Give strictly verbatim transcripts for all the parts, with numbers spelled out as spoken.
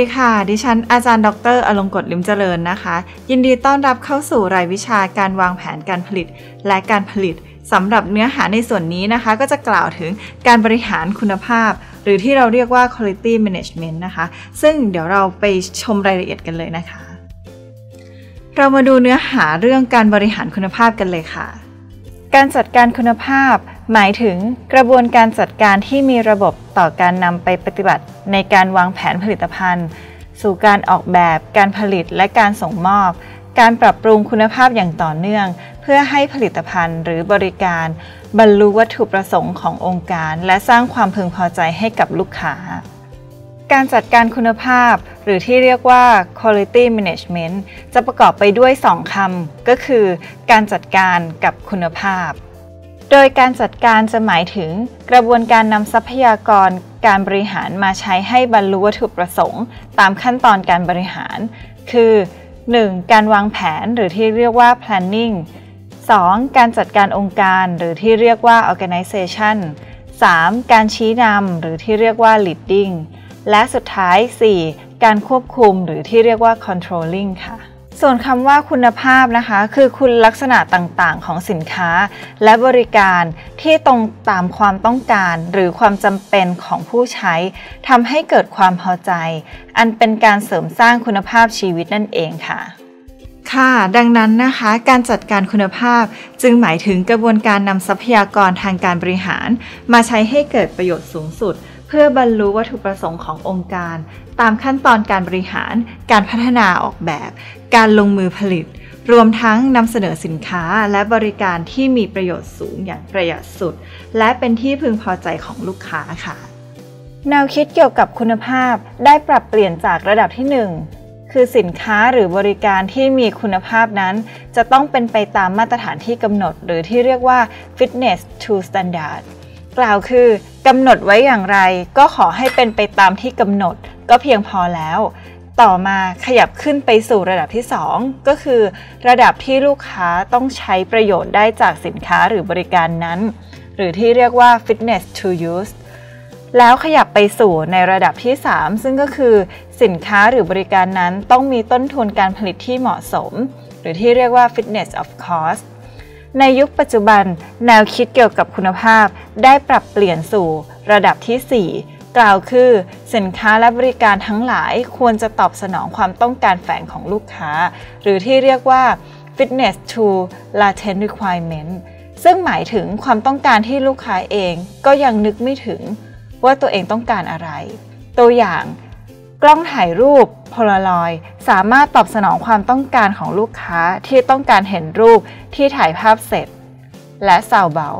ค่ะดิฉันอาจารย์ดรอลงกฎ ลิมเจริญนะคะยินดีต้อนรับเข้าสู่รายวิชาการวางแผนการผลิตและการผลิตสำหรับเนื้อหาในส่วนนี้นะคะก็จะกล่าวถึงการบริหารคุณภาพหรือที่เราเรียกว่า quality management นะคะซึ่งเดี๋ยวเราไปชมรายละเอียดกันเลยนะคะเรามาดูเนื้อหาเรื่องการบริหารคุณภาพกันเลยค่ะการจัดการคุณภาพหมายถึงกระบวนการจัดการที่มีระบบต่อการนำไปปฏิบัติในการวางแผนผลิตภัณฑ์สู่การออกแบบการผลิตและการส่งมอบการปรับปรุงคุณภาพอย่างต่อเนื่องเพื่อให้ผลิตภัณฑ์หรือบริการบรรลุวัตถุประสงค์ขององค์การและสร้างความพึงพอใจให้กับลูกค้าการจัดการคุณภาพหรือที่เรียกว่า quality management จะประกอบไปด้วยสองคำก็คือการจัดการกับคุณภาพโดยการจัดการจะหมายถึงกระบวนการนำทรัพยากรการบริหารมาใช้ให้บรรลุวัตถุประสงค์ตามขั้นตอนการบริหารคือ หนึ่ง. การวางแผนหรือที่เรียกว่า planning สอง. การจัดการองค์การหรือที่เรียกว่า organization สาม. การชี้นำหรือที่เรียกว่า leading และสุดท้าย สี่. การควบคุมหรือที่เรียกว่า controlling ค่ะส่วนคำว่าคุณภาพนะคะคือคุณลักษณะต่างๆของสินค้าและบริการที่ตรงตามความต้องการหรือความจำเป็นของผู้ใช้ทำให้เกิดความพอใจอันเป็นการเสริมสร้างคุณภาพชีวิตนั่นเองค่ะค่ะดังนั้นนะคะการจัดการคุณภาพจึงหมายถึงกระบวนการนำทรัพยากรทางการบริหารมาใช้ให้เกิดประโยชน์สูงสุดเพื่อบรรลุวัตถุประสงค์ขององค์การตามขั้นตอนการบริหารการพัฒนาออกแบบการลงมือผลิตรวมทั้งนำเสนอสินค้าและบริการที่มีประโยชน์สูงอย่างประหยัดสุดและเป็นที่พึงพอใจของลูกค้าค่ะแนวคิดเกี่ยวกับคุณภาพได้ปรับเปลี่ยนจากระดับที่หนึ่งคือสินค้าหรือบริการที่มีคุณภาพนั้นจะต้องเป็นไปตามมาตรฐานที่กำหนดหรือที่เรียกว่า fitness to standard กล่าวคือกำหนดไว้อย่างไรก็ขอให้เป็นไปตามที่กำหนดก็เพียงพอแล้วต่อมาขยับขึ้นไปสู่ระดับที่สองก็คือระดับที่ลูกค้าต้องใช้ประโยชน์ได้จากสินค้าหรือบริการนั้นหรือที่เรียกว่า fitness to use แล้วขยับไปสู่ในระดับที่สามซึ่งก็คือสินค้าหรือบริการนั้นต้องมีต้นทุนการผลิตที่เหมาะสมหรือที่เรียกว่า fitness of cost ในยุคปัจจุบันแนวคิดเกี่ยวกับคุณภาพได้ปรับเปลี่ยนสู่ระดับที่สี่กล่าวคือสินค้าและบริการทั้งหลายควรจะตอบสนองความต้องการแฝงของลูกค้าหรือที่เรียกว่า fitness to latent requirement ซึ่งหมายถึงความต้องการที่ลูกค้าเองก็ยังนึกไม่ถึงว่าตัวเองต้องการอะไรตัวอย่างกล้องถ่ายรูปโพลารอยด์สามารถตอบสนองความต้องการของลูกค้าที่ต้องการเห็นรูปที่ถ่ายภาพเสร็จและซาวด์เบา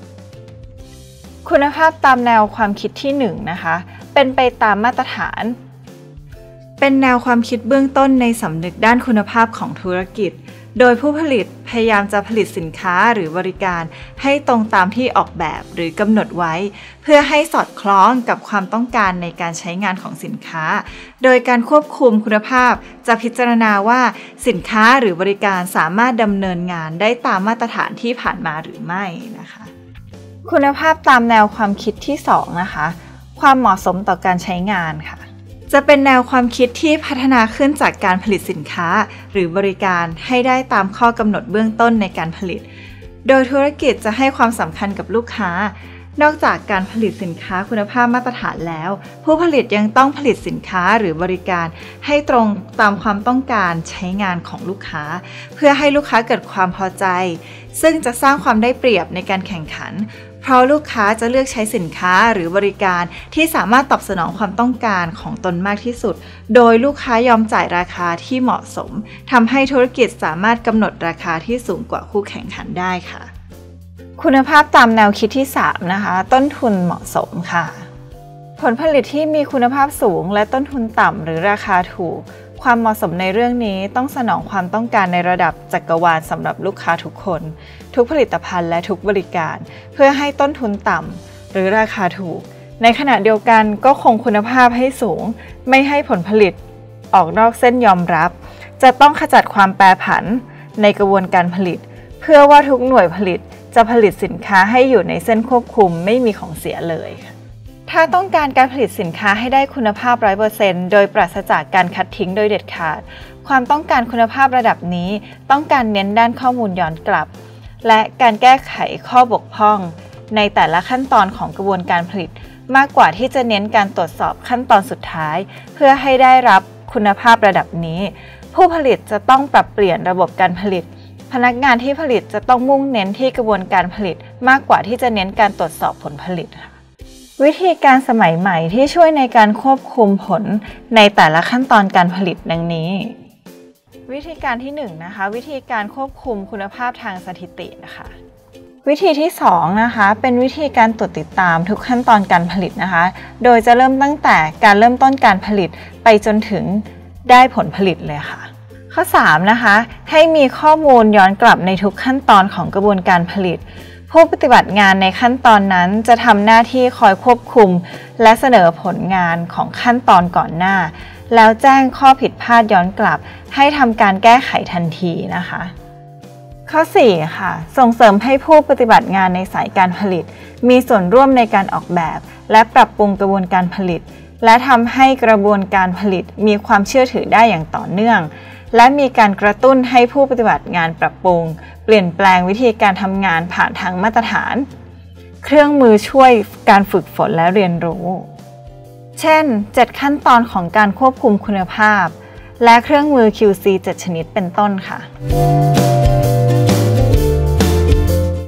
คุณภาพตามแนวความคิดที่หนึ่งนะคะเป็นไปตามมาตรฐานเป็นแนวความคิดเบื้องต้นในสำนึกด้านคุณภาพของธุรกิจโดยผู้ผลิตพยายามจะผลิตสินค้าหรือบริการให้ตรงตามที่ออกแบบหรือกำหนดไว้เพื่อให้สอดคล้องกับความต้องการในการใช้งานของสินค้าโดยการควบคุมคุณภาพจะพิจารณาว่าสินค้าหรือบริการสามารถดำเนินงานได้ตามมาตรฐานที่ผ่านมาหรือไม่นะคะคุณภาพตามแนวความคิดที่สองนะคะความเหมาะสมต่อการใช้งานค่ะจะเป็นแนวความคิดที่พัฒนาขึ้นจากการผลิตสินค้าหรือบริการให้ได้ตามข้อกำหนดเบื้องต้นในการผลิตโดยธุรกิจจะให้ความสำคัญกับลูกค้านอกจากการผลิตสินค้าคุณภาพมาตรฐานแล้วผู้ผลิตยังต้องผลิตสินค้าหรือบริการให้ตรงตามความต้องการใช้งานของลูกค้าเพื่อให้ลูกค้าเกิดความพอใจซึ่งจะสร้างความได้เปรียบในการแข่งขันเพราะลูกค้าจะเลือกใช้สินค้าหรือบริการที่สามารถตอบสนองความต้องการของตนมากที่สุดโดยลูกค้ายอมจ่ายราคาที่เหมาะสมทำให้ธุรกิจสามารถกำหนดราคาที่สูงกว่าคู่แข่งขันได้ค่ะคุณภาพตามแนวคิดที่สามนะคะต้นทุนเหมาะสมค่ะผลผลิตที่มีคุณภาพสูงและต้นทุนต่ำหรือราคาถูกความเหมาะสมในเรื่องนี้ต้องสนองความต้องการในระดับจักรวาลสำหรับลูกค้าทุกคนทุกผลิตภัณฑ์และทุกบริการเพื่อให้ต้นทุนต่ำหรือราคาถูกในขณะเดียวกันก็คงคุณภาพให้สูงไม่ให้ผลผลิตออกนอกเส้นยอมรับจะต้องขจัดความแปรผันในกระบวนการผลิตเพื่อว่าทุกหน่วยผลิตจะผลิตสินค้าให้อยู่ในเส้นควบคุมไม่มีของเสียเลยถ้าต้องการการผลิตสินค้าให้ได้คุณภาพ ร้อยเปอร์เซ็นต์ โดยปราศจากการคัดทิ้งโดยเด็ดขาดความต้องการคุณภาพระดับนี้ต้องการเน้นด้านข้อมูลย้อนกลับและการแก้ไขข้อบกพร่องในแต่ละขั้นตอนของกระบวนการผลิตมากกว่าที่จะเน้นการตรวจสอบขั้นตอนสุดท้ายเพื่อให้ได้รับคุณภาพระดับนี้ผู้ผลิตจะต้องปรับเปลี่ยนระบบการผลิตพนักงานที่ผลิตจะต้องมุ่งเน้นที่กระบวนการผลิตมากกว่าที่จะเน้นการตรวจสอบผลผลิตค่ะวิธีการสมัยใหม่ที่ช่วยในการควบคุมผลในแต่ละขั้นตอนการผลิตดังนี้วิธีการที่หนึ่งนะคะวิธีการควบคุมคุณภาพทางสถิตินะคะวิธีที่สองนะคะเป็นวิธีการตรวจติดตามทุกขั้นตอนการผลิตนะคะโดยจะเริ่มตั้งแต่การเริ่มต้นการผลิตไปจนถึงได้ผลผลิตเลยค่ะข้อสามนะคะให้มีข้อมูลย้อนกลับในทุกขั้นตอนของกระบวนการผลิตผู้ปฏิบัติงานในขั้นตอนนั้นจะทำหน้าที่คอยควบคุมและเสนอผลงานของขั้นตอนก่อนหน้าแล้วแจ้งข้อผิดพลาดย้อนกลับให้ทำการแก้ไขทันทีนะคะข้อสี่ค่ะส่งเสริมให้ผู้ปฏิบัติงานในสายการผลิตมีส่วนร่วมในการออกแบบและปรับปรุงกระบวนการผลิตและทำให้กระบวนการผลิตมีความเชื่อถือได้อย่างต่อเนื่องและมีการกระตุ้นให้ผู้ปฏิบัติงานปรับปรุงเปลี่ยนแปลงวิธีการทำงานผ่านทางมาตรฐานเครื่องมือช่วยการฝึกฝนและเรียนรู้เช่นเจ็ดขั้นตอนของการควบคุมคุณภาพและเครื่องมือ คิว ซี เจ็ดชนิดเป็นต้นค่ะ